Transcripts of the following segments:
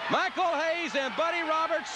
Michael Hayes and Buddy Roberts.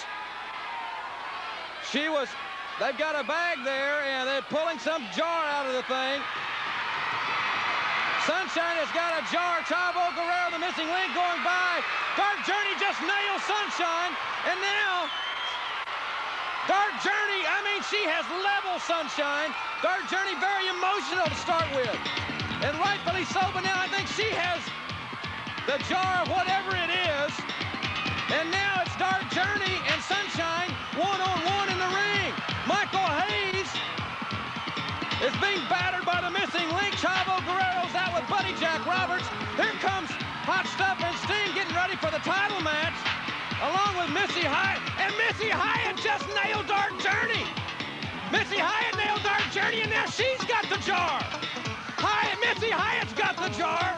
They've got a bag there, and they're pulling some jar out of the thing. Sunshine has got a jar. Chavo Guerrero, the missing link, going by. Dark Journey just nails Sunshine, and now Dark Journey, I mean, she has leveled Sunshine. Dark Journey very emotional to start with, and rightfully so, but now I think she has the jar of whatever it is, and now it's Dark Journey and Sunshine one-on-one in the ring. Michael Hayes is being battered by the missing link. Chavo Guerrero's out with Buddy Jack Roberts. Here comes Hot Stuff and Sting getting ready for the title match, along with Missy Hyatt. And Missy Hyatt just nailed Dark Journey. Missy Hyatt nailed Dark Journey, and now she's got the jar. Missy Hyatt's got the jar.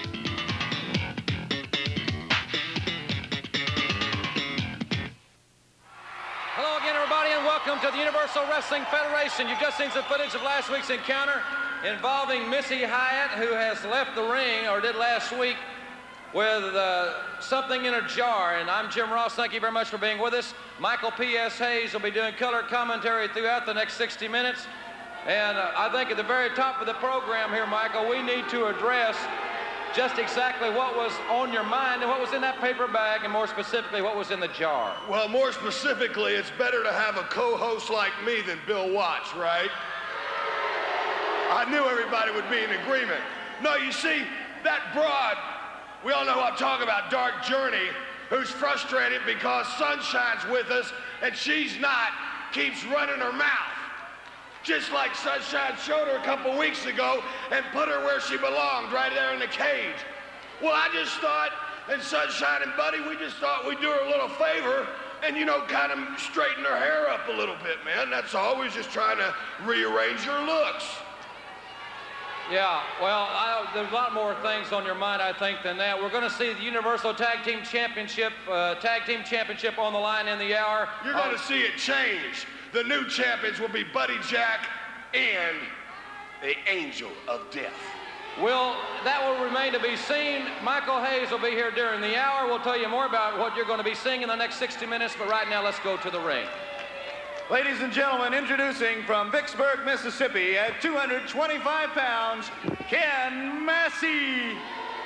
Hello again, everybody, and welcome to the Universal Wrestling Federation. You've just seen some footage of last week's encounter involving Missy Hyatt, who has left the ring, or did last week, with something in a jar. And I'm Jim Ross. Thank you very much for being with us. Michael P.S. Hayes will be doing color commentary throughout the next 60 minutes. And I think at the very top of the program here, Michael, we need to address just exactly what was on your mind and what was in that paper bag, and more specifically, what was in the jar. Well, more specifically, it's better to have a co-host like me than Bill Watts, right? I knew everybody would be in agreement. No, you see, that broad, we all know who I'm talking about, Dark Journey, who's frustrated because Sunshine's with us and she's not, keeps running her mouth. Just like Sunshine showed her a couple weeks ago and put her where she belonged, right there in the cage. Well, I just thought, and Sunshine and Buddy, we just thought we'd do her a little favor and, you know, kind of straighten her hair up a little bit, man. That's all. We're just trying to rearrange her looks. Yeah, well, there's a lot more things on your mind, I think, than that. We're going to see the Universal Tag Team Championship on the line in the hour. You're going to see it change. The new champions will be Buddy Jack and the Angel of Death. Well, that will remain to be seen. Michael Hayes will be here during the hour. We'll tell you more about what you're going to be seeing in the next 60 minutes, but right now, let's go to the ring. Ladies and gentlemen, introducing from Vicksburg, Mississippi, at 225 pounds, Ken Massey.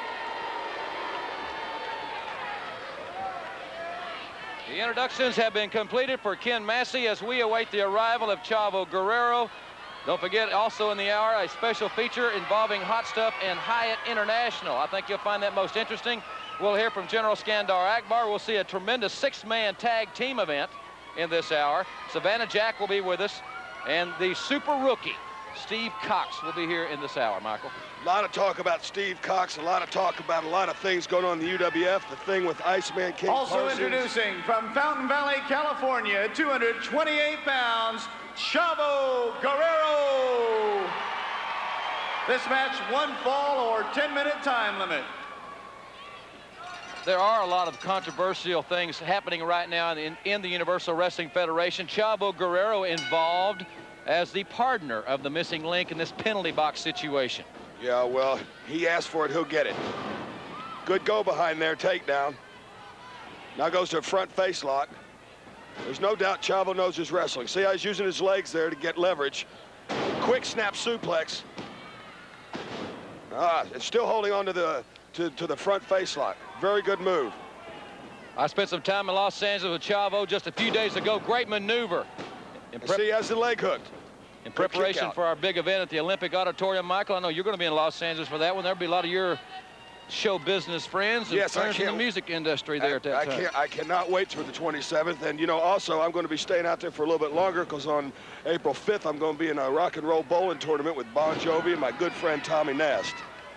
The introductions have been completed for Ken Massey as we await the arrival of Chavo Guerrero. Don't forget, also in the hour, a special feature involving Hot Stuff and Hyatt International. I think you'll find that most interesting. We'll hear from General Skandar Akbar. We'll see a tremendous six-man tag team event in this hour. Savannah Jack will be with us, and the super rookie, Steve Cox, will be here in this hour, Michael. A lot of talk about Steve Cox, a lot of talk about a lot of things going on in the UWF, the thing with Iceman King Also Parsons. introducing from Fountain Valley, California, at 228 pounds, Chavo Guerrero. This match, one fall or 10-minute time limit. There are a lot of controversial things happening right now in the Universal Wrestling Federation. Chavo Guerrero involved as the partner of the missing link in this penalty box situation. Yeah, well, he asked for it, he'll get it. Good go behind there, takedown. Now goes to a front face lock. There's no doubt Chavo knows his wrestling. See how he's using his legs there to get leverage. Quick snap suplex. It's still holding on to the front face lock. Very good move. I spent some time in Los Angeles with Chavo just a few days ago. Great maneuver. See, he has the leg hooked. In preparation for our big event at the Olympic Auditorium, Michael, I know you're going to be in Los Angeles for that one. There'll be a lot of your show business friends and friends in the music industry there at that time. I cannot wait for the 27th. And, you know, also, I'm going to be staying out there for a little bit longer because on April 5th, I'm going to be in a rock and roll bowling tournament with Bon Jovi and my good friend Tommy Nast.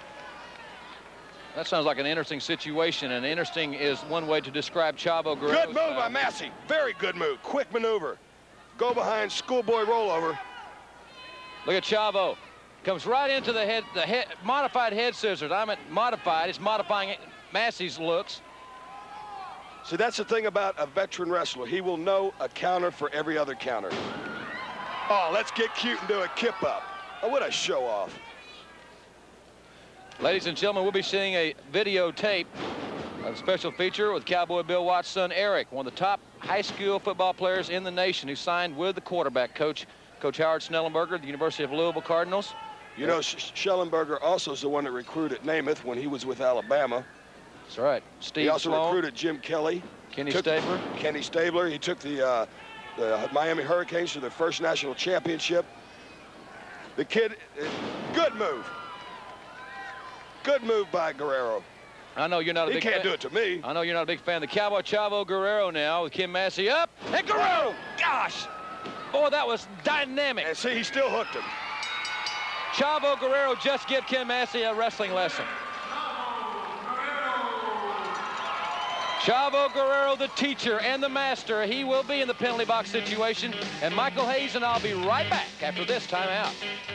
That sounds like an interesting situation, and interesting is one way to describe Chavo Guerrero. Good move by Massey. Very good move. Quick maneuver. Go behind, schoolboy rollover. Look at Chavo. Comes right into the modified head scissors. I meant modified. It's modifying Massey's looks. See, that's the thing about a veteran wrestler. He will know a counter for every other counter. Oh, let's get cute and do a kip up. Oh, what a show off. Ladies and gentlemen, we'll be seeing a videotape A special feature with Cowboy Bill Watts' son, Eric, one of the top high school football players in the nation, who signed with the quarterback coach, Coach Howard Schnellenberger, the University of Louisville Cardinals. You know, Schellenberger also is the one that recruited Namath when he was with Alabama. That's right. Steve He also Sloan, recruited Jim Kelly. Kenny Stabler. Kenny Stabler. He took the Miami Hurricanes to their first national championship. The kid, good move. Good move by Guerrero. I know you're not a big fan. He can't do it to me. I know you're not a big fan. The Cowboy Chavo Guerrero now with Kim Massey up. And Guerrero! Gosh! Boy, that was dynamic. And see, he still hooked him. Chavo Guerrero just give Kim Massey a wrestling lesson. Chavo Guerrero, the teacher and the master. He will be in the penalty box situation. And Michael Hayes and I'll be right back after this timeout.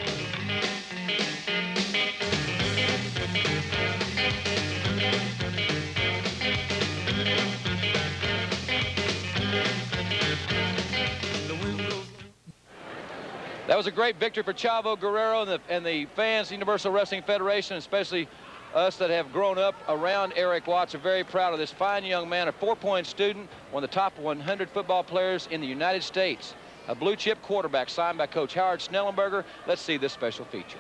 That was a great victory for Chavo Guerrero and the fans, Universal Wrestling Federation, especially us that have grown up around Eric Watts, are very proud of this fine young man, a 4-point student, one of the top 100 football players in the United States, a blue chip quarterback signed by Coach Howard Schnellenberger. Let's see this special feature.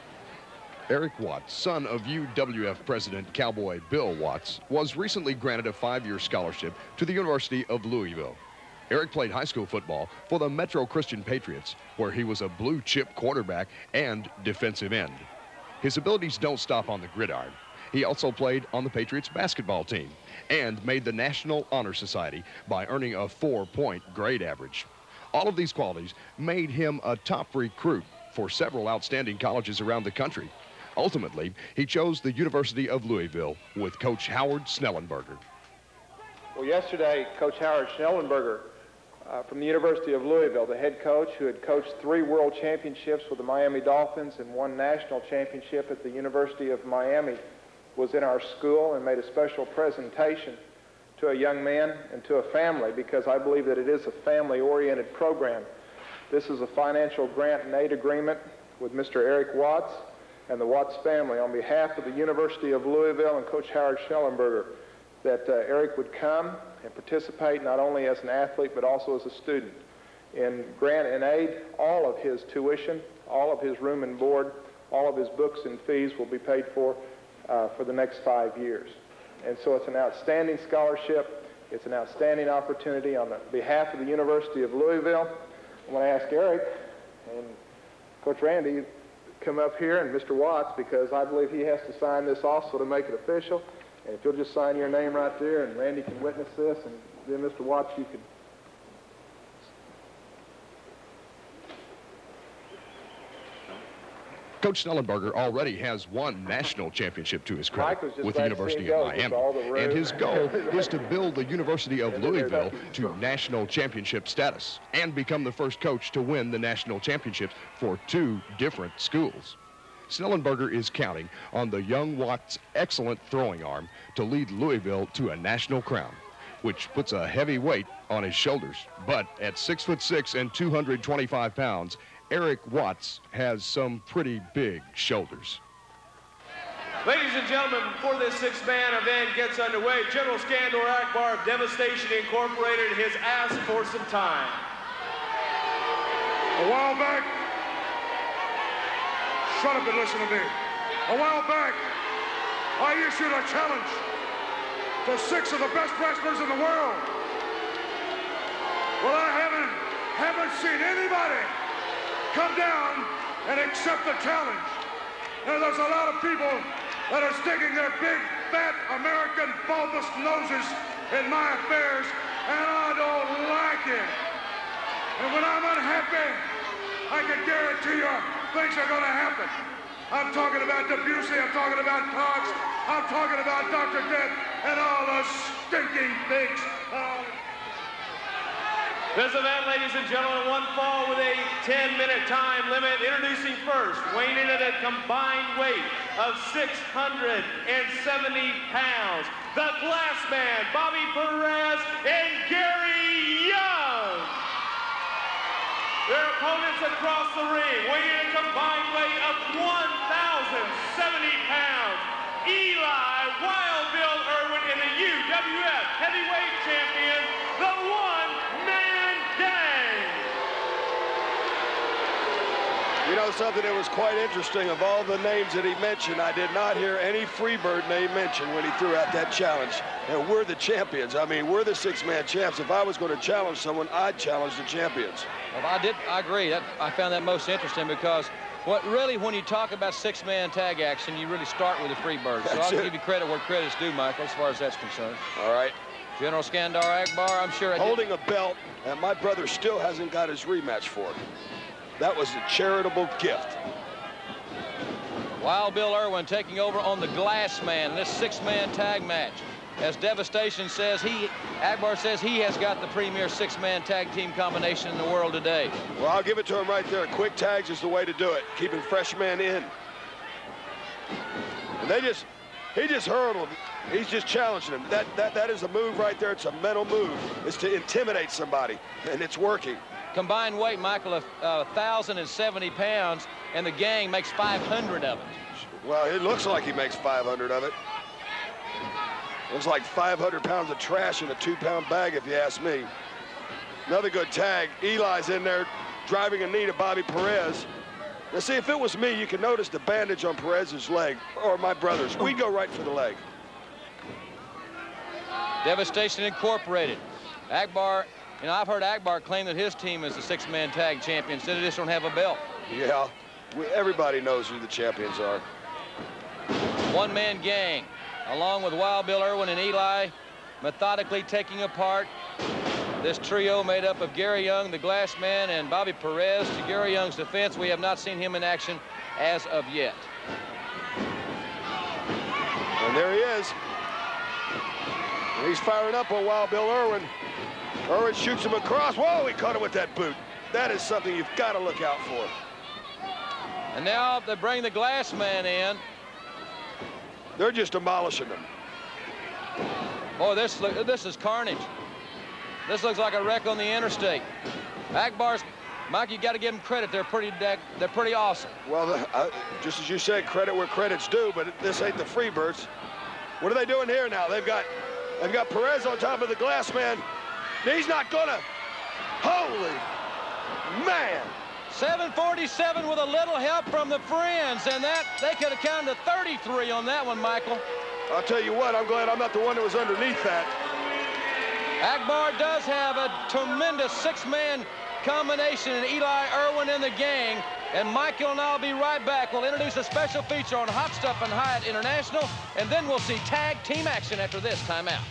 Eric Watts, son of UWF President Cowboy Bill Watts, was recently granted a 5-year scholarship to the University of Louisville. Eric played high school football for the Metro Christian Patriots, where he was a blue chip quarterback and defensive end. His abilities don't stop on the gridiron. He also played on the Patriots basketball team and made the National Honor Society by earning a 4-point grade average. All of these qualities made him a top recruit for several outstanding colleges around the country. Ultimately, he chose the University of Louisville with Coach Howard Schnellenberger. Well, yesterday, Coach Howard Schnellenberger from the University of Louisville, the head coach who had coached 3 world championships with the Miami Dolphins and 1 national championship at the University of Miami, was in our school and made a special presentation to a young man and to a family, because I believe that it is a family-oriented program. This is a financial grant and aid agreement with Mr. Eric Watts and the Watts family on behalf of the University of Louisville and Coach Howard Schnellenberger, that Eric would come and participate not only as an athlete but also as a student in grant and aid. All of his tuition, all of his room and board, all of his books and fees will be paid for the next 5 years. And so it's an outstanding scholarship. It's an outstanding opportunity on behalf of the University of Louisville. I want to ask Eric and Coach Randy come up here, and Mr. Watts, because I believe he has to sign this also to make it official. And if you'll just sign your name right there, and Randy can witness this, and then Mr. Watts, you can. Coach Schnellenberger already has 1 national championship to his credit with the University of Miami, and his goal is to build the University of Louisville to national championship status and become the first coach to win the national championships for 2 different schools. Schnellenberger is counting on the young Watts' excellent throwing arm to lead Louisville to a national crown, which puts a heavy weight on his shoulders. But at 6'6" and 225 pounds, Eric Watts has some pretty big shoulders. Ladies and gentlemen, before this 6-man event gets underway, General Skandor Akbar of Devastation Incorporated has asked for some time. A while back, shut up and listen to me. A while back, I issued a challenge to 6 of the best wrestlers in the world. Well, I haven't seen anybody come down and accept the challenge. And there's a lot of people that are sticking their big, fat, American bulbous noses in my affairs, and I don't like it. And when I'm unhappy, I can guarantee you things are going to happen. I'm talking about Debussy, I'm talking about Cox, I'm talking about Dr. Death, and all the stinking pigs. This event, ladies and gentlemen, 1 fall with a 10-minute time limit. Introducing first, weighing in at a combined weight of 670 pounds, the Glass Man, Bobby Perez and Gary Young. Their opponents across the ring, weighing in a combined weight of 1,070 pounds, Eli Wild Bill Irwin and the know something that was quite interesting? Of all the names that he mentioned, I did not hear any Freebird name mentioned when he threw out that challenge. And we're the champions. I mean, we're the six-man champs. If I was going to challenge someone, I'd challenge the champions. Well, I agree. I found that most interesting because when you talk about six-man tag action, you really start with the Freebird. So I'll give you credit where credit's due, Michael, as far as that's concerned. All right. General Skandar Akbar, I'm sure. Holding a belt, and my brother still hasn't got his rematch for it. That was a charitable gift. Wild Bill Irwin taking over on the Glass Man in this six-man tag match. As Devastation says, Akbar says he has got the premier six-man tag team combination in the world today. Well, I'll give it to him right there. Quick tags is the way to do it, keeping fresh men in. And he just hurdled. He's just challenging him. That is a move right there. It's a mental move. It's to intimidate somebody, and it's working. Combined weight, Michael, of 1,070 pounds, and the gang makes 500 of it. Well, it looks like he makes 500 of it. Looks like 500 pounds of trash in a 2-pound bag, if you ask me. Another good tag. Eli's in there driving a knee to Bobby Perez. Now, see, if it was me, you can notice the bandage on Perez's leg, or my brother's. We go right for the leg. Devastation Incorporated. Akbar, you know, I've heard Akbar claim that his team is the six-man tag champion, so they just don't have a belt. Yeah, everybody knows who the champions are. One-man gang, along with Wild Bill Irwin and Eli, methodically taking apart this trio made up of Gary Young, the Glass Man, and Bobby Perez. To Gary Young's defense, we have not seen him in action as of yet. And there he is. And he's firing up on Wild Bill Irwin. Irwin shoots him across. Whoa, he caught him with that boot. That is something you've got to look out for. And now they bring the Glass Man in. They're just demolishing them. Boy, this is carnage. This looks like a wreck on the interstate. Akbar's, Mike, you got to give them credit. They're pretty awesome. Well, just as you said, credit where credit's due, but this ain't the Freebirds. What are they doing here now? They've got Perez on top of the Glass Man. He's not gonna. Holy man. 747 with a little help from the Friends, and that they could have counted to 33 on that one, Michael. I'll tell you what, I'm glad I'm not the one that was underneath that. Akbar does have a tremendous six-man combination in Eli Irwin and the gang. And Michael and I'll be right back. We'll introduce a special feature on Hot Stuff and Hyatt International, and then we'll see tag team action after this timeout.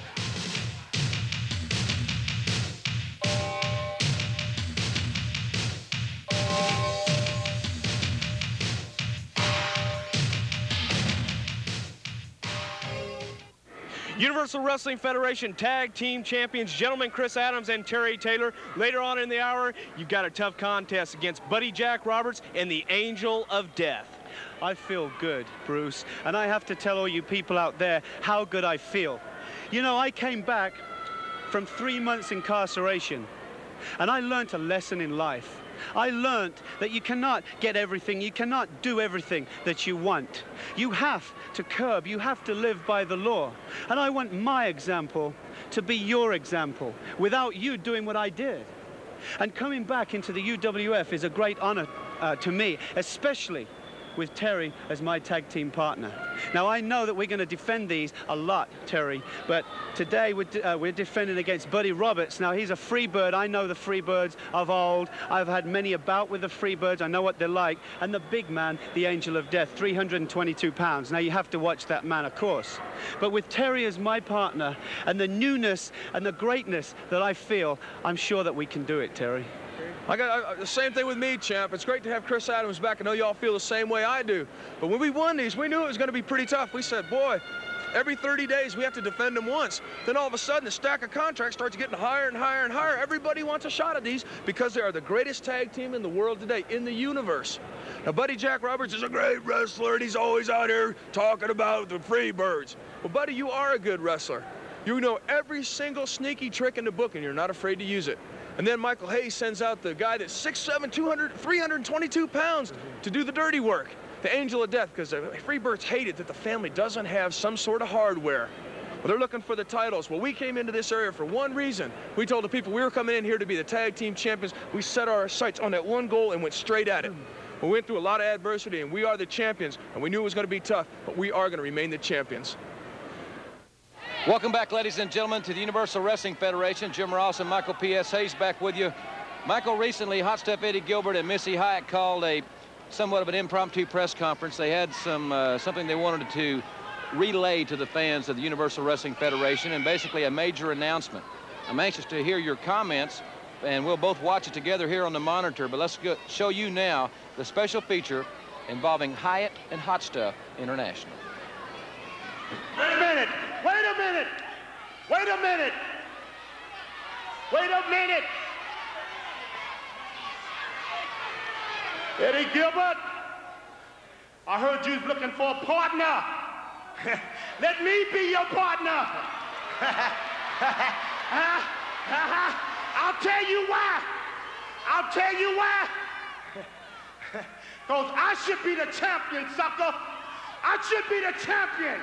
Universal Wrestling Federation Tag Team Champions, gentlemen Chris Adams and Terry Taylor. Later on in the hour, you've got a tough contest against Buddy Jack Roberts and the Angel of Death. I feel good, Bruce, and I have to tell all you people out there how good I feel. You know, I came back from 3 months incarceration, and I learned a lesson in life. I learned that you cannot get everything, you cannot do everything that you want. You have to curb, you have to live by the law. And I want my example to be your example, without you doing what I did. And coming back into the UWF is a great honor to me, especially with Terry as my tag team partner. Now, I know that we're going to defend these a lot, Terry, but today we're defending against Buddy Roberts. Now, he's a Freebird. I know the Freebirds of old. I've had many a bout with the Freebirds. I know what they're like. And the big man, the Angel of Death, 322 pounds. Now, you have to watch that man, of course. But with Terry as my partner and the newness and the greatness that I feel, I'm sure that we can do it, Terry. I got the same thing with me, champ. It's great to have Chris Adams back. I know y'all feel the same way I do. But when we won these, we knew it was going to be pretty tough. We said, boy, every 30 days we have to defend them once. Then all of a sudden, the stack of contracts starts getting higher and higher and higher. Everybody wants a shot at these because they are the greatest tag team in the world today, in the universe. Now, Buddy Jack Roberts is a great wrestler, and he's always out here talking about the Freebirds. Well, Buddy, you are a good wrestler. You know every single sneaky trick in the book, and you're not afraid to use it. And then Michael Hayes sends out the guy that's 6'7", 322 pounds to do the dirty work, the Angel of Death, because the Freebirds hate it that the family doesn't have some sort of hardware. Well, they're looking for the titles. Well, we came into this area for one reason. We told the people we were coming in here to be the tag team champions. We set our sights on that one goal and went straight at it. We went through a lot of adversity, and we are the champions, and we knew it was going to be tough, but we are going to remain the champions. Welcome back, ladies and gentlemen, to the Universal Wrestling Federation. Jim Ross and Michael P.S. Hayes back with you. Michael, recently, Hot Stuff Eddie Gilbert and Missy Hyatt called a somewhat of an impromptu press conference. They had something they wanted to relay to the fans of the Universal Wrestling Federation, and basically a major announcement. I'm anxious to hear your comments, and we'll both watch it together here on the monitor, but let's show you now the special feature involving Hyatt and Hot Stuff International. Wait a minute! Wait a minute! Wait a minute! Wait a minute! Eddie Gilbert, I heard you was looking for a partner. Let me be your partner. I'll tell you why. I'll tell you why. Because I should be the champion, sucker. I should be the champion.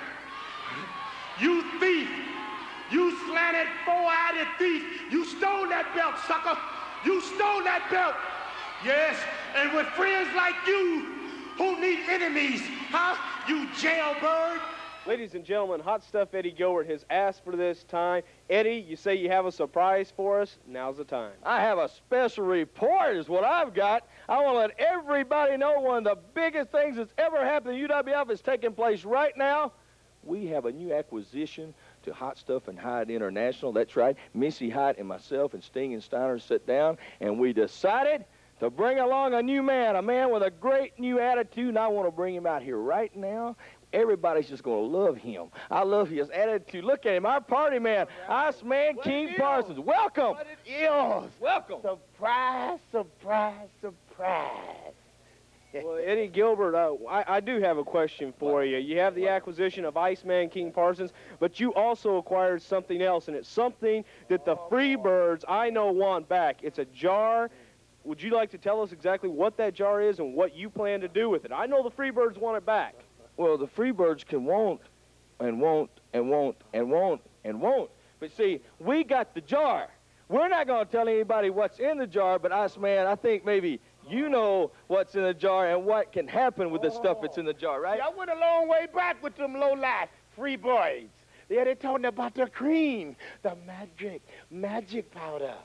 You thief. You slanted, four-eyed thief. You stole that belt, sucker. You stole that belt. Yes, and with friends like you who need enemies, huh? You jailbird. Ladies and gentlemen, Hot Stuff Eddie Gilbert has asked for this time. Eddie, you say you have a surprise for us. Now's the time. I have a special report is what I've got. I want to let everybody know one of the biggest things that's ever happened in UWF is taking place right now. We have a new acquisition to Hot Stuff and Hyatt International. That's right. Missy Hyatt and myself and Sting and Steiner sat down, and we decided to bring along a new man, a man with a great new attitude, and I want to bring him out here right now. Everybody's just going to love him. I love his attitude. Look at him, our party man, Iceman King Parsons. Welcome. What it is. Welcome. Surprise, surprise, surprise. Well, Eddie Gilbert, I do have a question for you. You have the acquisition of Iceman King Parsons, but you also acquired something else, and it's something that the Freebirds I know want back. It's a jar. Would you like to tell us exactly what that jar is and what you plan to do with it? I know the Freebirds want it back. Well, the Freebirds can want and won't and won't and won't and won't. But see, we got the jar. We're not going to tell anybody what's in the jar, but Iceman, I think maybe you know what's in the jar and what can happen with the stuff that's in the jar, right? See, I went a long way back with them low-life Freebirds. Yeah, they told me about the cream, the magic powder.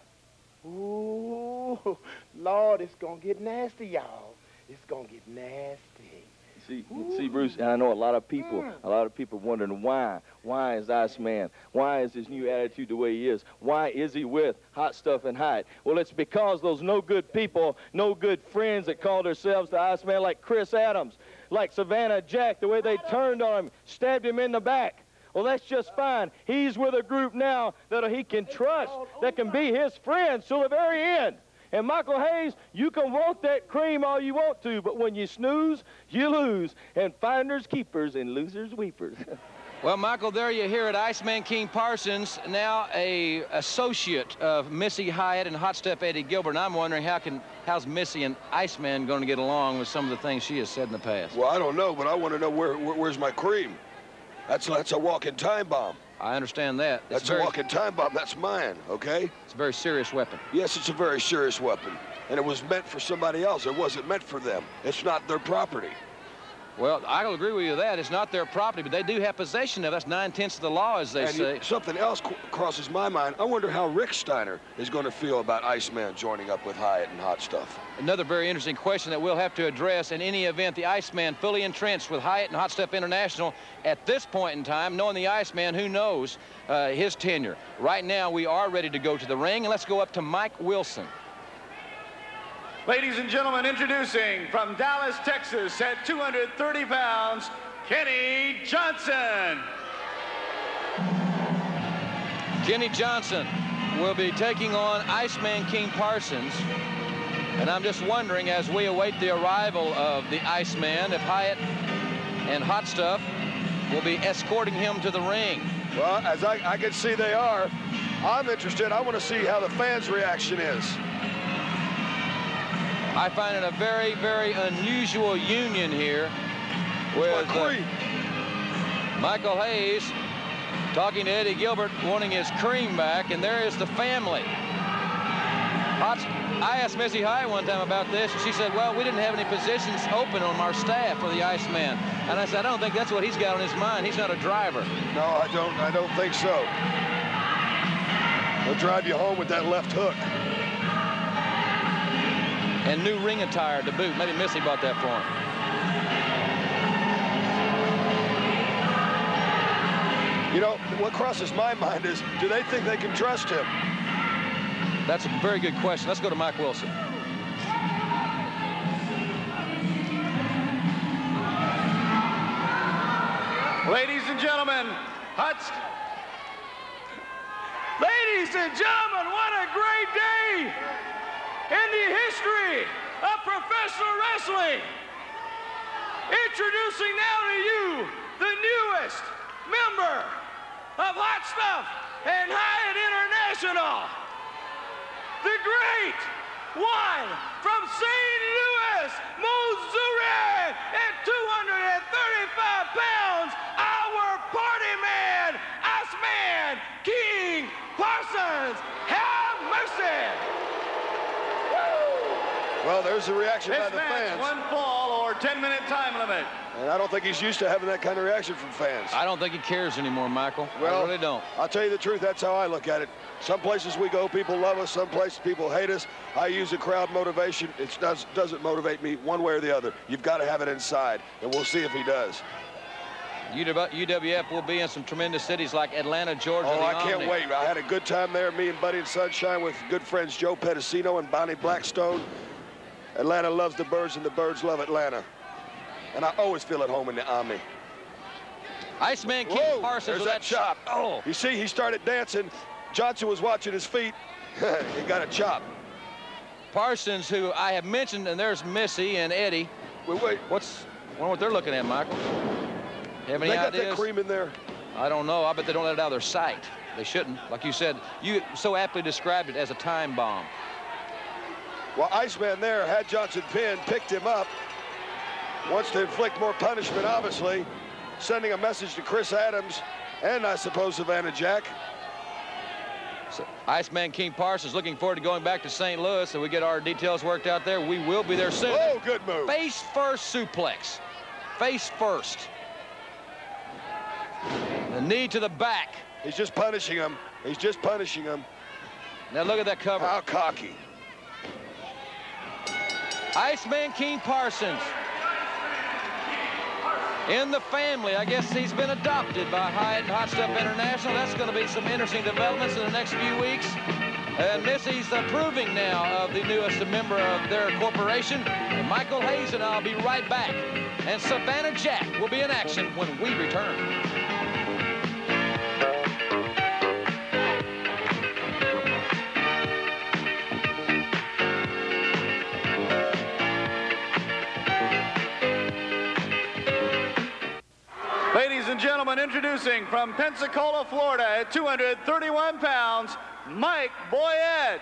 Ooh, Lord, it's going to get nasty, y'all. It's going to get nasty. See, Bruce, and I know a lot of people wondering why. Why is Iceman? Why is his new attitude the way he is? Why is he with Hot Stuff and Hyatt? Well, it's because those no good people, no good friends that call themselves the Iceman, like Chris Adams, like Savannah Jack, the way they turned on him, stabbed him in the back. Well, that's just fine. He's with a group now that he can trust, that can be his friends till the very end. And Michael Hayes, you can want that cream all you want to, but when you snooze, you lose. And finders keepers and losers weepers. Well, Michael, there you hear it. Iceman King Parsons, now a associate of Missy Hyatt and Hot Stuff Eddie Gilbert. And I'm wondering how's Missy and Iceman going to get along with some of the things she has said in the past. Well, I don't know, but I want to know where's my cream. That's a walking time bomb. I understand that. That's a walking time bomb. That's mine, okay? It's a very serious weapon. Yes, it's a very serious weapon. And it was meant for somebody else. It wasn't meant for them. It's not their property. Well, I'll agree with you that. It's not their property, but they do have possession of it. That's 9/10 of the law, as they say. Something else crosses my mind. I wonder how Rick Steiner is going to feel about Iceman joining up with Hyatt and Hot Stuff. Another very interesting question that we'll have to address. In any event, the Iceman fully entrenched with Hyatt and Hot Stuff International at this point in time. Knowing the Iceman, who knows his tenure. Right now, we are ready to go to the ring, and let's go up to Mike Wilson. Ladies and gentlemen, introducing from Dallas, Texas, at 230 pounds, Kenny Johnson. Kenny Johnson will be taking on Iceman King Parsons. And I'm just wondering, as we await the arrival of the Iceman, if Hyatt and Hot Stuff will be escorting him to the ring. Well, as I can see they are, I'm interested. I want to see how the fans' reaction is. I find it a very, very unusual union here with Michael Hayes talking to Eddie Gilbert, wanting his cream back, and there is the family. I asked Missy Hyatt one time about this, and she said, well, we didn't have any positions open on our staff for the Iceman. And I said, I don't think that's what he's got on his mind. He's not a driver. No, I don't think so. He'll drive you home with that left hook. And new ring attire to boot. Maybe Missy bought that for him. You know, what crosses my mind is, do they think they can trust him? That's a very good question. Let's go to Mike Wilson. Ladies and gentlemen, Ladies and gentlemen, what a great day in the history of professional wrestling. Introducing now to you the newest member of Hot Stuff and Hyatt International, the great one from St. Louis, Missouri, at 235 pounds, our party man, Iceman King Parsons. Have mercy. Well, there's a reaction by this the match, fans. 1 fall or 10-minute time limit. And I don't think he's used to having that kind of reaction from fans. I don't think he cares anymore, Michael. Well, I really don't. I'll tell you the truth, that's how I look at it. Some places we go, people love us. Some places people hate us. I use the crowd motivation. It doesn't motivate me one way or the other. You've got to have it inside, and we'll see if he does. UWF will be in some tremendous cities like Atlanta, Georgia. Oh, I can't wait. I had a good time there, me and Buddy and Sunshine, with good friends Joe Pedicino and Bonnie Blackstone. Atlanta loves the Birds, and the Birds love Atlanta. And I always feel at home in the Omni. Iceman King Parsons there's with that chop. Oh. You see, he started dancing. Johnson was watching his feet. He got a chop. Parsons, who I have mentioned, and there's Missy and Eddie. Wait. I wonder what they're looking at, Michael. You have any They got ideas? that cream in there. I don't know. I bet they don't let it out of their sight. They shouldn't. Like you said, you so aptly described it as a time bomb. Well, Iceman there had Johnson pinned, picked him up. Wants to inflict more punishment, obviously. Sending a message to Chris Adams and, I suppose, Savannah Jack. So, Iceman King Parsons looking forward to going back to St. Louis, so we get our details worked out there. We will be there soon. Oh, good move. Face first suplex. Face first. The knee to the back. He's just punishing him. He's just punishing him. Now look at that cover. How cocky. Iceman King Parsons. In the family, I guess he's been adopted by Hyatt and Hot Stuff International. That's going to be some interesting developments in the next few weeks. And Missy's approving now of the newest member of their corporation. And Michael Hayes and I'll be right back. And Savannah Jack will be in action when we return. Ladies and gentlemen, introducing from Pensacola, Florida, at 231 pounds, Mike Boyette.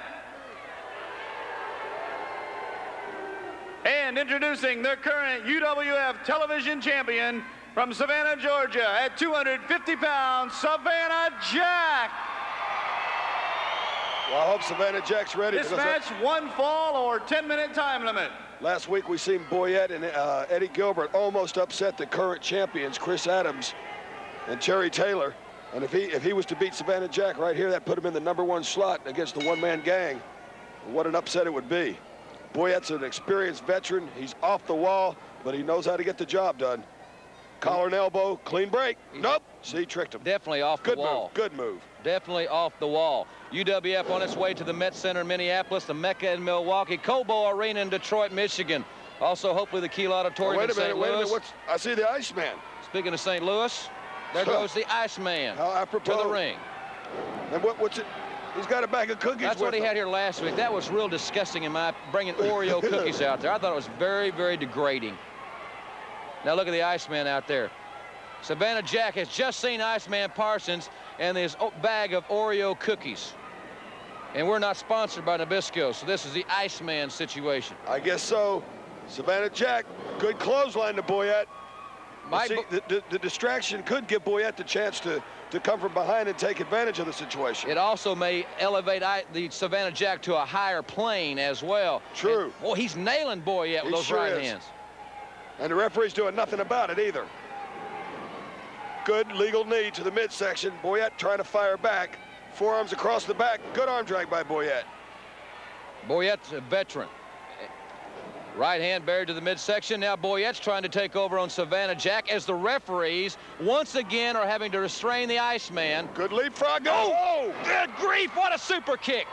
And introducing their current UWF television champion from Savannah, Georgia, at 250 pounds, Savannah Jack. Well, I hope Savannah Jack's ready. This match, 1 fall or 10-minute time limit. Last week we seen Boyette and Eddie Gilbert almost upset the current champions, Chris Adams and Terry Taylor. And if he was to beat Savannah Jack right here, that put him in the #1 slot against the one-man gang. What an upset it would be. Boyette's an experienced veteran. He's off the wall, but he knows how to get the job done. Collar and elbow, clean break. Nope. See, tricked him. Definitely off the wall. Good move. Definitely off the wall. UWF on its way to the Met Center in Minneapolis, the Mecca in Milwaukee, Cobo Arena in Detroit, Michigan. Also, hopefully, the Kiel Auditorium in St. Louis. Wait a minute. I see the Iceman. Speaking of St. Louis, there goes the Iceman to the ring. And what's it? He's got a bag of cookies. That's what he had here last week. That was real disgusting in my bringing Oreo cookies out there. I thought it was very, very degrading. Now look at the Iceman out there. Savannah Jack has just seen Iceman Parsons and his bag of Oreo cookies. And we're not sponsored by Nabisco, so this is the Iceman situation. I guess so. Savannah Jack, good clothesline to Boyette. See, the distraction could give Boyette the chance to to come from behind and take advantage of the situation. It also may elevate the Savannah Jack to a higher plane as well. True. Boy, he's nailing Boyette with those right hands. And the referee's doing nothing about it either. Good legal knee to the midsection. Boyette trying to fire back. Forearms across the back. Good arm drag by Boyette. Boyette's a veteran. Right hand buried to the midsection. Now Boyette's trying to take over on Savannah Jack as the referees once again are having to restrain the Iceman. Good leapfrog. Oh, good grief, what a super kick.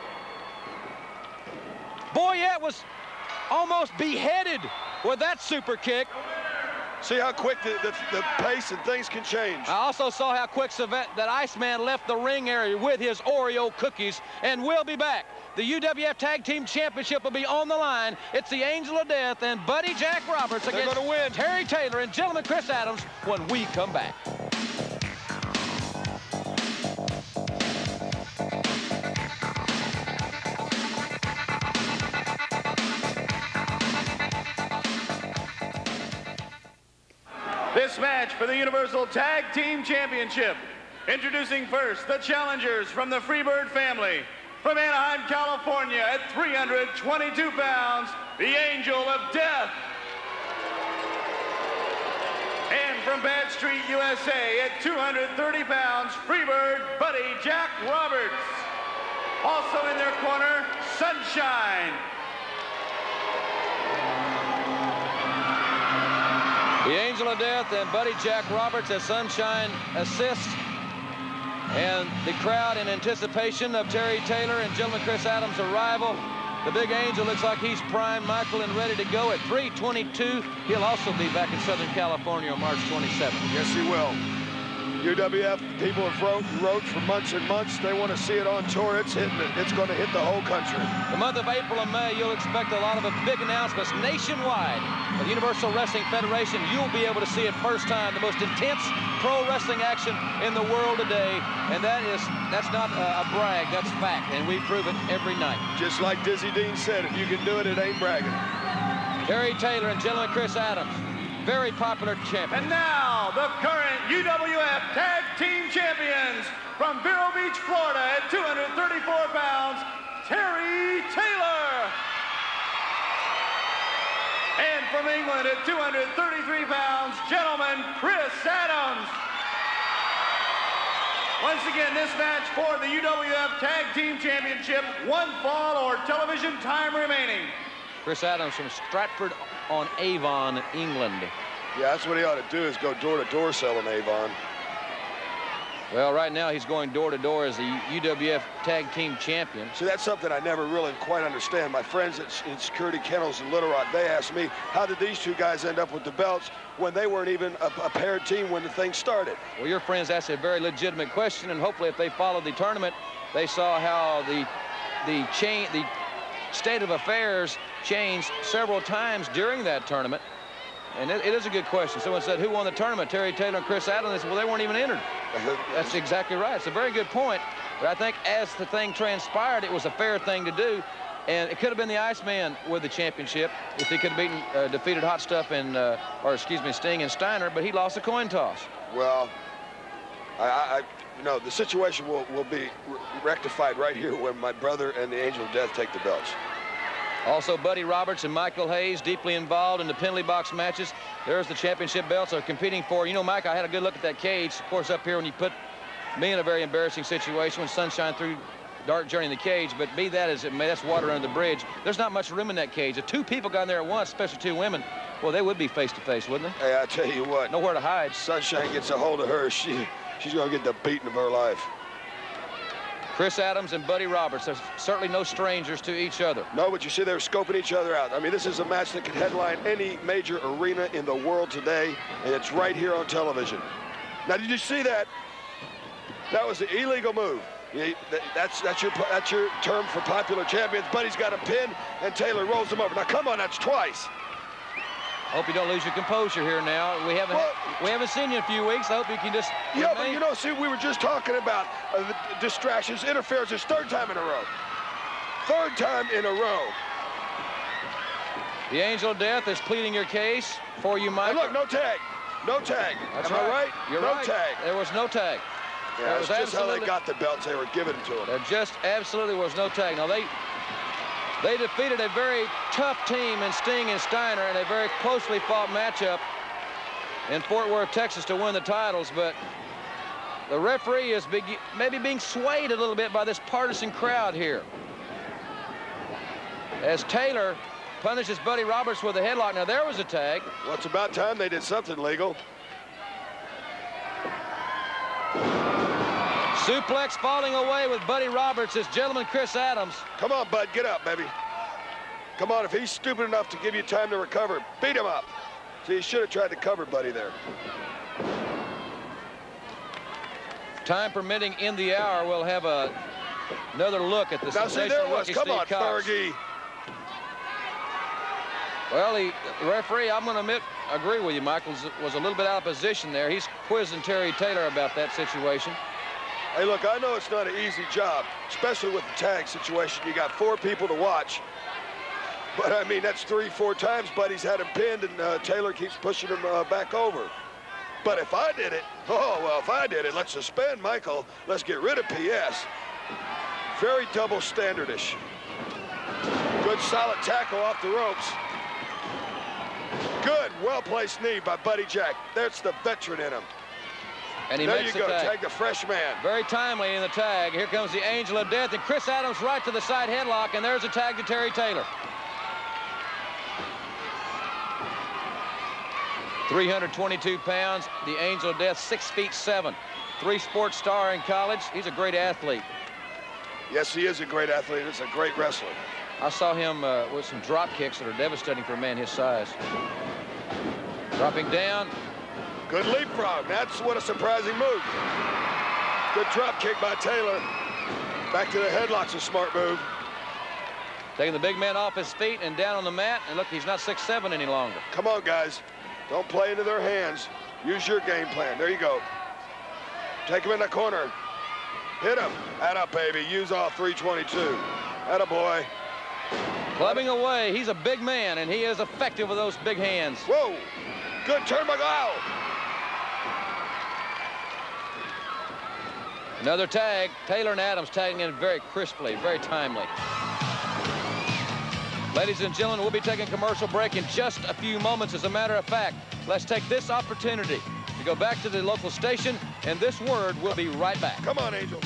Boyette was almost beheaded with that super kick. See how quick the pace and things can change. I also saw how quick that Iceman left the ring area with his Oreo cookies, and we'll be back. The UWF Tag Team Championship will be on the line. It's the Angel of Death and Buddy Jack Roberts against Terry Taylor and Gentleman Chris Adams when we come back. This match for the Universal Tag Team Championship. Introducing first the challengers from the Freebird family. From Anaheim, California at 322 pounds, the Angel of Death. And from Bad Street, USA at 230 pounds, Freebird Buddy Jack Roberts. Also in their corner, Sunshine. The Angel of Death and Buddy Jack Roberts as Sunshine assists. And the crowd in anticipation of Terry Taylor and Gentleman Chris Adams' arrival. The Big Angel looks like he's primed, Michael, and ready to go at 322. He'll also be back in Southern California on March 27th. Yes, he will. UWF people have wrote for months and months. They want to see it on tour. It's hitting it. It's going to hit the whole country. The month of April and May, you'll expect a lot of big announcements nationwide. The Universal Wrestling Federation, you'll be able to see it first time, the most intense pro wrestling action in the world today. And that's not a brag, that's fact. And we prove it every night. Just like Dizzy Dean said, if you can do it, it ain't bragging. Terry Taylor and Gentleman Chris Adams. Very popular champion. And now, the current UWF Tag Team Champions from Vero Beach, Florida at 234 pounds, Terry Taylor. And from England at 233 pounds, gentleman Chris Adams. Once again, this match for the UWF Tag Team Championship, 1 fall or television time remaining. Chris Adams from Stratford-on-Avon, England. Yeah, that's what he ought to do, is go door-to-door selling Avon. Well, right now he's going door-to-door as the UWF Tag Team Champion. See, that's something I never really quite understand. My friends in Security Kennels in Little Rock, they asked me, how did these two guys end up with the belts when they weren't even a paired team when the thing started? Well, your friends asked a very legitimate question, and hopefully if they followed the tournament, they saw how the state of affairs changed several times during that tournament. And it is a good question. Someone said, who won the tournament? Terry Taylor and Chris Adams. They said, well, they weren't even entered. That's exactly right. It's a very good point. But I think as the thing transpired, it was a fair thing to do. And it could have been the Iceman with the championship if he could have defeated Hot Stuff and, Sting and Steiner, but he lost a coin toss. Well, you know, the situation will be rectified right here when my brother and the Angel of Death take the belts. Also, Buddy Roberts and Michael Hayes deeply involved in the penalty box matches. There's the championship belts they're competing for. You know, Mike, I had a good look at that cage. Of course, up here when you put me in a very embarrassing situation when Sunshine threw Dark Journey in the cage, but be that as it may, that's water under the bridge. There's not much room in that cage. If two people got in there at once, especially two women, well, they would be face-to-face, wouldn't they? Hey, I tell you what. Nowhere to hide. Sunshine gets a hold of her, she's going to get the beating of her life. Chris Adams and Buddy Roberts are certainly no strangers to each other. No, but you see they're scoping each other out. I mean, this is a match that can headline any major arena in the world today, and it's right here on television. Now, did you see that? That was the illegal move. That's your term for popular champions. Buddy's got a pin, and Taylor rolls him over. Now, come on, that's twice. Hope you don't lose your composure here now. We haven't seen you in a few weeks. I hope you can just Yeah, but you know, see, we were just talking about the distractions, interferences, third time in a row. Third time in a row. The Angel of Death is pleading your case for you, Michael. And look, no tag. No tag. That's Am I right? You're no right. tag. There was no tag. Yeah, was that's just how they absolutely- got the belts. They were giving them to them. There just absolutely was no tag. Now, they defeated a very tough team in Sting and Steiner in a very closely fought matchup in Fort Worth, Texas to win the titles, but the referee is maybe being swayed a little bit by this partisan crowd here. As Taylor punishes Buddy Roberts with a headlock. Now, there was a tag. Well, it's about time they did something legal. Suplex falling away with Buddy Roberts is gentleman Chris Adams. Come on, Bud, get up, baby. Come on, if he's stupid enough to give you time to recover, beat him up. See, he should have tried to cover Buddy there. Time permitting in the hour, we'll have another look at the Now, see, there it was. Come on, Cox. Fergie. Well, the referee, I'm going to agree with you, Michael, was a little bit out of position there. He's quizzing Terry Taylor about that situation. Hey, look, I know it's not an easy job, especially with the tag situation. You got 4 people to watch. But, I mean, that's 3-4 times Buddy's had him pinned, and Taylor keeps pushing him back over. But if I did it, oh, well, if I did it, let's suspend Michael. Let's get rid of PS. Very double standardish. Good solid tackle off the ropes. Good, well-placed knee by Buddy Jack. That's the veteran in him. And he there makes you go, the tag the fresh man. Very timely in the tag. Here comes the Angel of Death, and Chris Adams right to the side headlock, and there's a tag to Terry Taylor. 322 pounds, the Angel of Death, 6'7". 3-sport star in college. He's a great athlete. Yes, he is a great athlete. He's a great wrestler. I saw him with some drop kicks that are devastating for a man his size. Dropping down. Good leapfrog. That's what a surprising move. Good drop kick by Taylor. Back to the headlock's a smart move. Taking the big man off his feet and down on the mat. And look, he's not 6'7" any longer. Come on, guys. Don't play into their hands. Use your game plan. There you go. Take him in the corner. Hit him. Add up, baby. Use all 322. Atta boy. Clubbing away. He's a big man, and he is effective with those big hands. Whoa. Good turnbuckle. Ow. Another tag. Taylor and Adams tagging in very crisply, very timely. Ladies and gentlemen, we'll be taking a commercial break in just a few moments. As a matter of fact, let's take this opportunity to go back to the local station, and this word will be right back. Come on, Angel.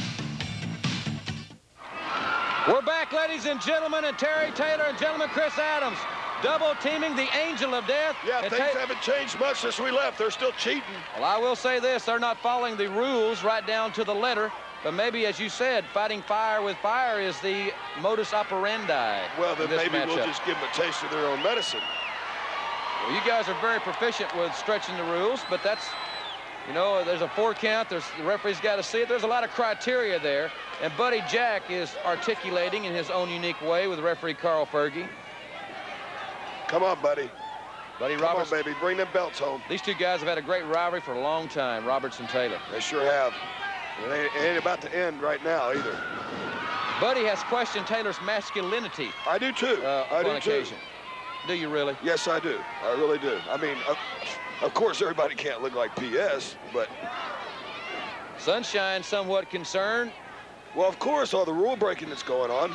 We're back, ladies and gentlemen, and Terry Taylor and gentleman Chris Adams double teaming the Angel of Death. Yeah, things haven't changed much since we left. They're still cheating. Well, I will say this, they're not following the rules right down to the letter. But maybe, as you said, fighting fire with fire is the modus operandi. Well, then maybe matchup. we'll just give them a taste of their own medicine. Well, you guys are very proficient with stretching the rules, but that's, you know, there's a 4 count. The referee's got to see it. There's a lot of criteria there. And Buddy Jack is articulating in his own unique way with referee Carl Fergie. Come on, buddy. Buddy Come Roberts. on, baby. Bring them belts home. These two guys have had a great rivalry for a long time, Roberts and Taylor. They sure have. It ain't about to end right now either. Buddy has questioned Taylor's masculinity. I do too. On occasion. Do you really? Yes, I do. I really do. I mean, of course, everybody can't look like PS, but... Sunshine somewhat concerned. Well, of course, all the rule breaking that's going on.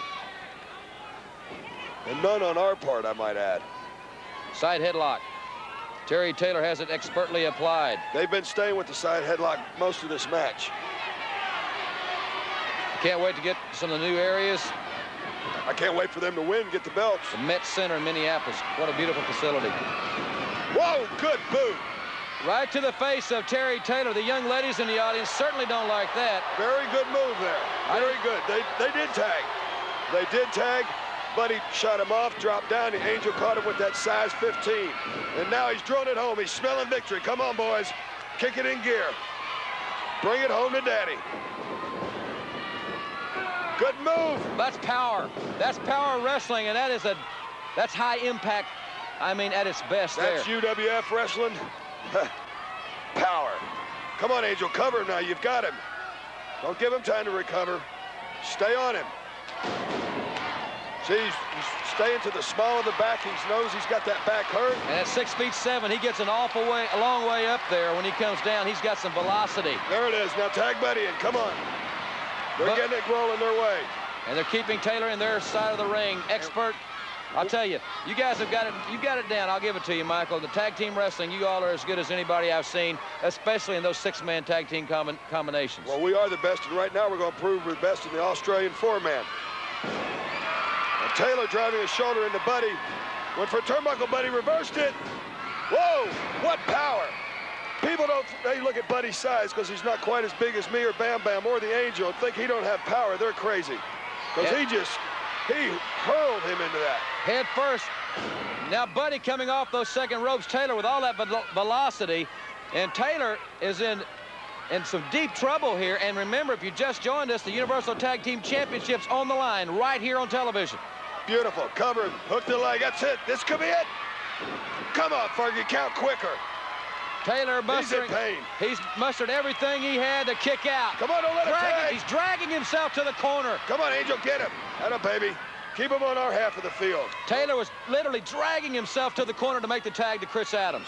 And none on our part, I might add. Side headlock. Terry Taylor has it expertly applied. They've been staying with the side headlock most of this match. Can't wait to get some of the new areas. I can't wait for them to win and get the belts. The Met Center in Minneapolis. What a beautiful facility. Whoa, good boot. Right to the face of Terry Taylor. The young ladies in the audience certainly don't like that. Very good move there. Very good. They did tag. They did tag. Buddy shot him off, dropped down. The Angel caught him with that size 15. And now he's drone it home. He's smelling victory. Come on, boys. Kick it in gear. Bring it home to daddy. Good move. That's power. That's power wrestling, and that's high impact. I mean, at its best. That's there. UWF wrestling. Power. Come on, Angel. Cover him now. You've got him. Don't give him time to recover. Stay on him. See, he's staying to the small of the back. He knows he's got that back hurt. And at 6'7", he gets a long way up there. When he comes down, he's got some velocity. There it is. Now tag Buddy in. Come on. They're getting it rolling their way. And they're keeping Taylor in their side of the ring. Expert. I'll tell you, you guys have got it. You got it down. I'll give it to you, Michael. The tag team wrestling, you all are as good as anybody I've seen, especially in those 6-man tag team combinations. Well, we are the best, and right now we're going to prove we're the best in the Australian 4-man. Taylor driving his shoulder into Buddy. Went for a turnbuckle, Buddy reversed it. Whoa, what power. People they look at Buddy's size because he's not quite as big as me or Bam Bam or the Angel and think he don't have power. They're crazy. Because he hurled him into that. Head first. Now Buddy coming off those second ropes. Taylor with all that velocity. And Taylor is in some deep trouble here. And remember, if you just joined us, the Universal Tag Team Championships on the line right here on television. Beautiful. Covered. Hook the leg. That's it. This could be it. Come on, Fergie. Count quicker. Taylor mustering. He's in pain. He's mustered everything he had to kick out. Come on, don't let him tag. He's dragging himself to the corner. Come on, Angel, get him. Atta baby. Keep him on our half of the field. Taylor was literally dragging himself to the corner to make the tag to Chris Adams.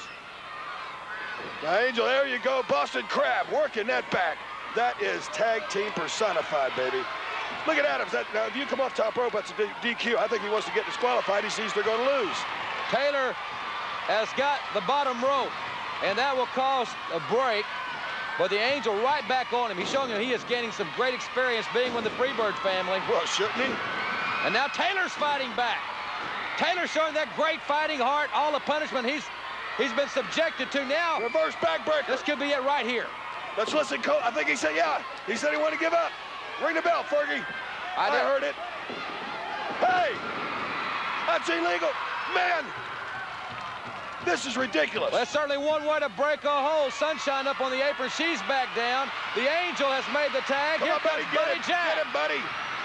Now, Angel, there you go. Boston Crab working that back. That is tag team personified, baby. Look at Adams. Now, if you come off top rope, that's a DQ. I think he wants to get disqualified. He sees they're going to lose. Taylor has got the bottom rope, and that will cause a break. But the Angel right back on him. He's showing him he is gaining some great experience being with the Freebirds family. Well, shouldn't he? And now Taylor's fighting back. Taylor showing that great fighting heart, all the punishment he's been subjected to now. Reverse backbreaker. This could be it right here. Let's listen, Cole. I think he said, yeah. He said he wanted to give up. Ring the bell, Fergie. I heard it. Hey, that's illegal. Man, this is ridiculous. Well, that's certainly one way to break a hole. Sunshine up on the apron. She's back down. The Angel has made the tag. Come on, Buddy, Buddy Jack. Get him, Buddy.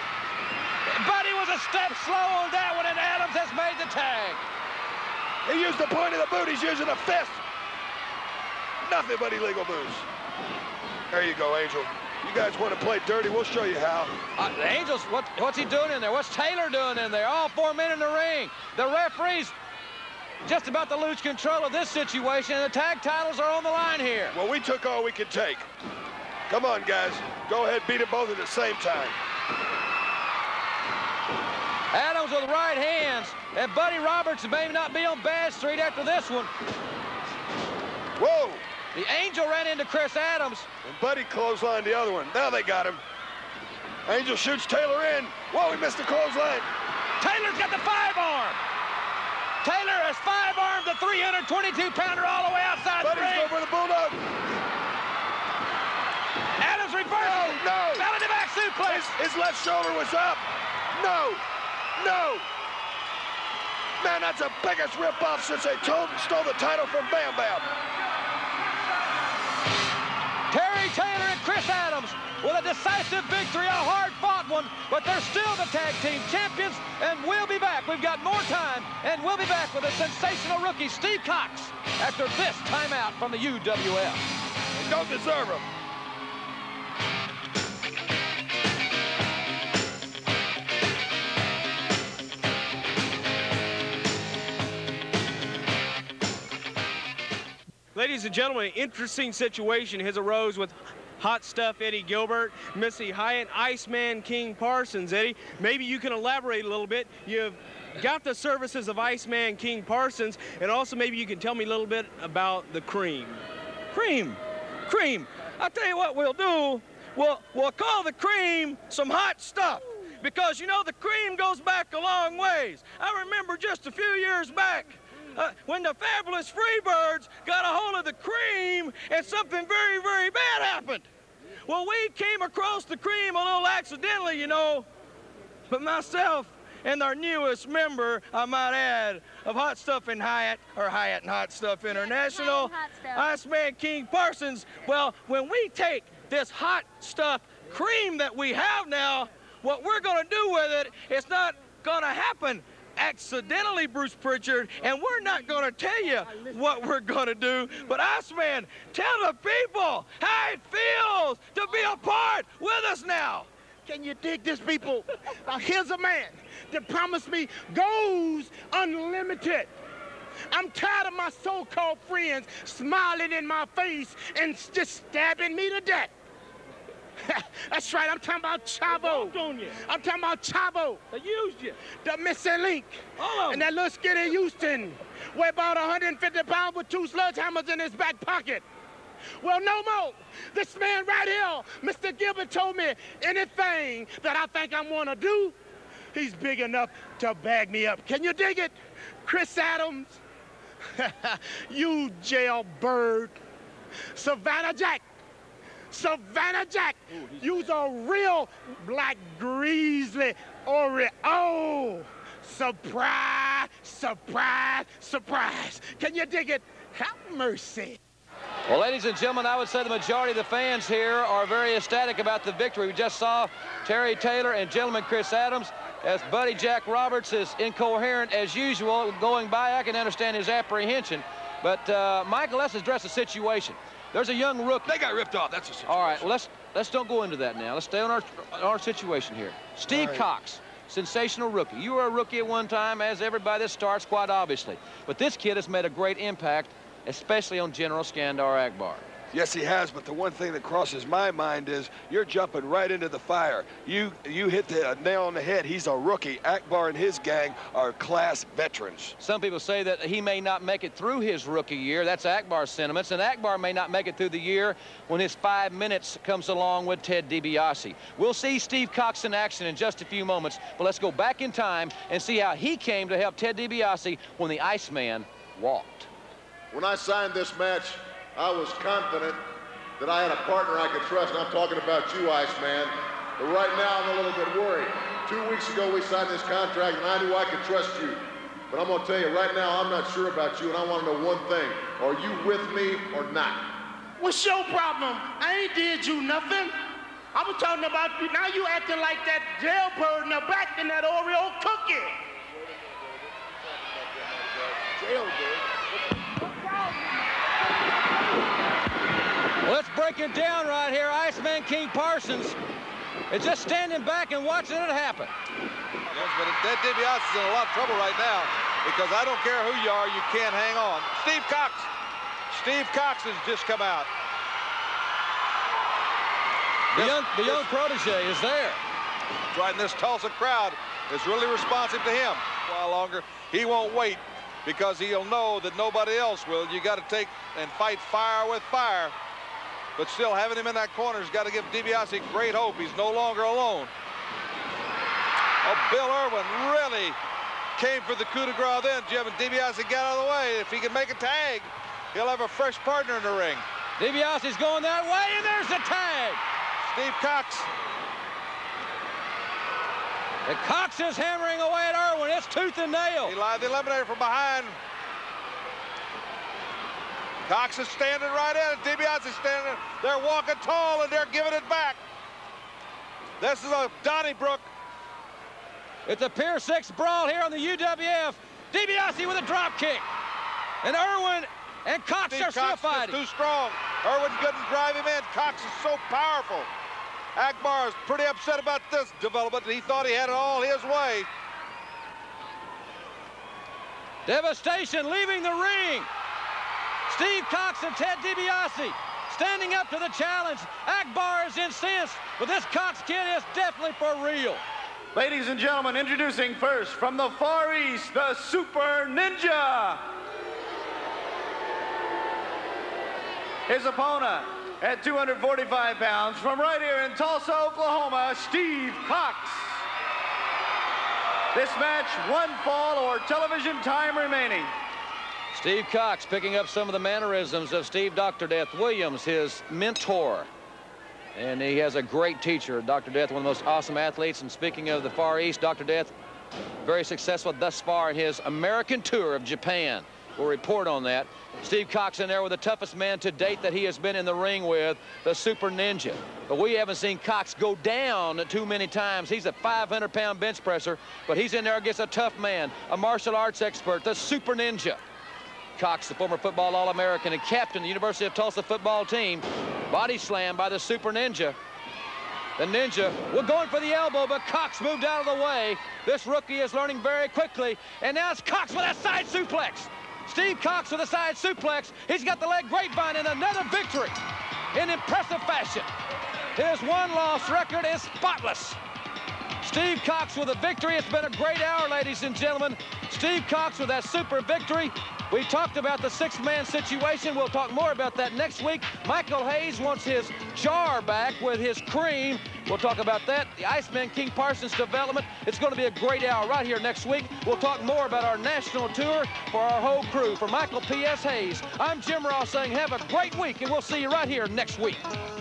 Buddy was a step slow on that one, and Adams has made the tag. He used the point of the boot. He's using a fist. Nothing but illegal moves. There you go, Angel. You guys want to play dirty? We'll show you how. The Angels, what's he doing in there? What's Taylor doing in there? All 4 men in the ring. The referee's just about to lose control of this situation, and the tag titles are on the line here. Well, we took all we could take. Come on, guys. Go ahead, beat them both at the same time. Adams with right hands, and Buddy Roberts may not be on bad street after this one. Whoa! The Angel ran into Chris Adams. And Buddy clotheslined the other one. Now they got him. Angel shoots Taylor in. Whoa, he missed the clothesline. Taylor's got the 5-arm. Taylor has 5-armed the 322-pounder all the way outside the ring. Buddy's going for the Bulldog. Adams reversed. No. Fell into back suplex. His left shoulder was up. No. No. Man, that's the biggest ripoff since they stole the title from Bam Bam. Terry Taylor and Chris Adams with a decisive victory, a hard-fought one, but they're still the tag team champions, and we'll be back. We've got more time, and we'll be back with a sensational rookie, Steve Cox, after this timeout from the UWF. They don't deserve him. Ladies and gentlemen, an interesting situation has arose with Hot Stuff Eddie Gilbert, Missy Hyatt, Iceman King Parsons. Eddie, maybe you can elaborate a little bit. You've got the services of Iceman King Parsons, and also maybe you can tell me a little bit about the Cream. Cream. I'll tell you what we'll do. We'll call the Cream some hot stuff, because, you know, the Cream goes back a long ways. I remember just a few years back, when the fabulous Freebirds got a hold of the Cream and something very, very bad happened. Well, we came across the Cream a little accidentally, you know, but myself and our newest member, I might add, of Hot Stuff and Hyatt, or Hyatt and Hot Stuff International, Iceman King Parsons, well, when we take this Hot Stuff Cream that we have now, what we're gonna do with it, it's not gonna happen accidentally, Bruce Pritchard, and we're not going to tell you what we're going to do, but Iceman, tell the people how it feels to be a part with us now. Can you dig this, people? Now, here's a man that promised me goals unlimited. I'm tired of my so-called friends smiling in my face and just stabbing me to death. That's right, I'm talking about Chavo. I'm talking about Chavo. They used you. The missing link. And that little skinny Houston weigh about 150 pounds with 2 sledgehammers in his back pocket. Well, no more. This man right here, Mr. Gilbert, told me anything that I think I'm gonna do, he's big enough to bag me up. Can you dig it? Chris Adams, you jailbird. Savannah Jack, you's a real black grizzly Oreo. Surprise, surprise, surprise. Can you dig it? Have mercy. Well, ladies and gentlemen, I would say the majority of the fans here are very ecstatic about the victory. We just saw Terry Taylor and gentleman Chris Adams, as Buddy Jack Roberts is incoherent as usual going by. I can understand his apprehension. But, Michael, let's address the situation. There's a young rookie. They got ripped off. That's a situation. All right, well, let's don't go into that now. Let's stay on our situation here. Steve Cox, sensational rookie. You were a rookie at one time, as everybody that starts, quite obviously. But this kid has made a great impact, especially on General Skandar Akbar. Yes, he has, but the one thing that crosses my mind is you're jumping right into the fire. You hit the nail on the head. He's a rookie. Akbar and his gang are class veterans. Some people say that he may not make it through his rookie year. That's Akbar's sentiments, and Akbar may not make it through the year when his 5 minutes comes along with Ted DiBiase. We'll see Steve Cox in action in just a few moments, but let's go back in time and see how he came to help Ted DiBiase when the Iceman walked. When I signed this match, I was confident that I had a partner I could trust, and I'm talking about you, Iceman. But right now, I'm a little bit worried. 2 weeks ago, we signed this contract, and I knew I could trust you. But I'm going to tell you, right now, I'm not sure about you, and I want to know one thing. Are you with me or not? What's your problem? I ain't did you nothing. I was talking about you. Now you acting like that jailbird in the back in that Oreo cookie. Jailbird? Let's break it down right here. Iceman King Parsons is just standing back and watching it happen. Yes, but Ted DiBiase is in a lot of trouble right now because I don't care who you are, you can't hang on. Steve Cox. Steve Cox has just come out. The young protege is there. That's right, and this Tulsa crowd is really responsive to him. A while longer, he won't wait because he'll know that nobody else will. You got to take and fight fire with fire. But still, having him in that corner has got to give DiBiase great hope. He's no longer alone. Oh, Bill Irwin really came for the coup de grace then, Jim, and DiBiase got out of the way. If he can make a tag, he'll have a fresh partner in the ring. DiBiase's going that way, and there's the tag. Steve Cox. And Cox is hammering away at Irwin. It's tooth and nail. He lied the eliminator from behind. Cox is standing right in it. DiBiase is standing. They're walking tall, and they're giving it back. This is a Donnybrook. It's a Pier 6 brawl here on the UWF. DiBiase with a drop kick. And Irwin and Cox are still fighting. Too strong. Irwin couldn't drive him in. Cox is so powerful. Akbar is pretty upset about this development. He thought he had it all his way. Devastation leaving the ring. Steve Cox and Ted DiBiase standing up to the challenge. Akbar is incensed, but this Cox kid is definitely for real. Ladies and gentlemen, introducing first from the Far East, the Super Ninja. His opponent at 245 pounds from right here in Tulsa, Oklahoma, Steve Cox. This match, 1 fall or television time remaining. Steve Cox picking up some of the mannerisms of Steve Dr. Death Williams, his mentor. And he has a great teacher, Dr. Death, one of the most awesome athletes. And speaking of the Far East, Dr. Death, very successful thus far in his American tour of Japan. We'll report on that. Steve Cox in there with the toughest man to date that he has been in the ring with, the Super Ninja. But we haven't seen Cox go down too many times. He's a 500-pound bench presser, but he's in there against a tough man, a martial arts expert, the Super Ninja. Cox, the former football All-American and captain of the University of Tulsa football team, body slammed by the Super Ninja. The Ninja, we're going for the elbow, but Cox moved out of the way. This rookie is learning very quickly. And now it's Cox with a side suplex. Steve Cox with a side suplex. He's got the leg grapevine and another victory in impressive fashion. His one-loss record is spotless. Steve Cox with a victory. It's been a great hour, ladies and gentlemen. Steve Cox with that super victory. We talked about the six-man situation. We'll talk more about that next week. Michael Hayes wants his jar back with his cream. We'll talk about that. The Iceman King Parsons development. It's going to be a great hour right here next week. We'll talk more about our national tour for our whole crew. For Michael P.S. Hayes, I'm Jim Ross saying have a great week, and we'll see you right here next week.